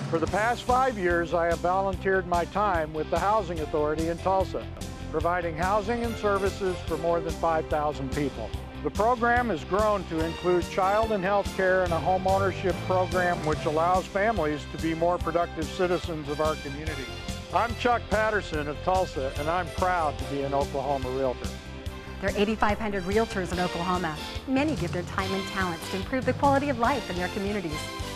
For the past 5 years, I have volunteered my time with the Housing Authority in Tulsa, providing housing and services for more than 5,000 people. The program has grown to include child and health care and a home ownership program which allows families to be more productive citizens of our community. I'm Chuck Patterson of Tulsa, and I'm proud to be an Oklahoma Realtor. There are 8,500 realtors in Oklahoma. Many give their time and talents to improve the quality of life in their communities.